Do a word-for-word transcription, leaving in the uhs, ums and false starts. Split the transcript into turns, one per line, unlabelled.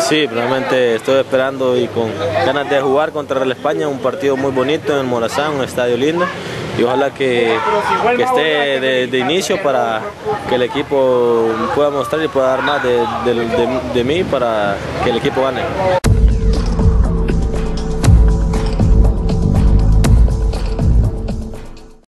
Sí, realmente estoy esperando y con ganas de jugar contra el España, un partido muy bonito en el Morazán, un estadio lindo, y ojalá que, que esté de, de inicio para que el equipo pueda mostrar y pueda dar más de, de, de, de mí para que el equipo gane.